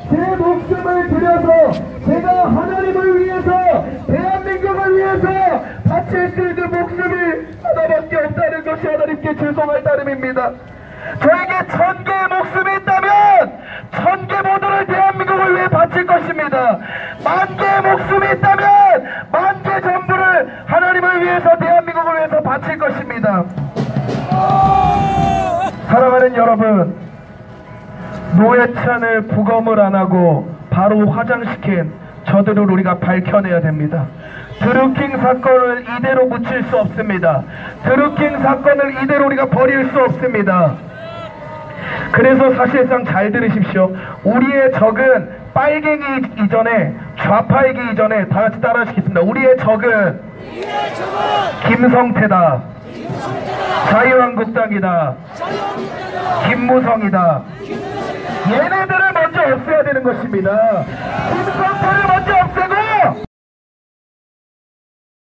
제 목숨을 들여서 제가 하나님을 위해서 대한민국을 위해서 바칠 수 있는 목숨이 하나밖에 없다는 것이 하나님께 죄송할 따름입니다. 저에게 1000개의 목숨이 있다면 1000개 모두를 대한민국을 위해 바칠 것입니다. 10,000개의 목숨이 있다면 10,000개 전부를 하나님을 위해서 대한민국을 위해서 바칠 것입니다. 사랑하는 여러분, 노회찬을 부검을 안 하고 바로 화장시킨 저들을 우리가 밝혀내야 됩니다. 드루킹 사건을 이대로 묻힐 수 없습니다. 드루킹 사건을 이대로 우리가 버릴 수 없습니다. 그래서 사실상 잘 들으십시오. 우리의 적은 빨갱이 이전에, 좌파이기 이전에 다 같이 따라 하시겠습니다. 우리의 적은 김성태다, 자유한국당이다, 김무성이다. 얘네들을 먼저 없애야 되는 것입니다. 김성태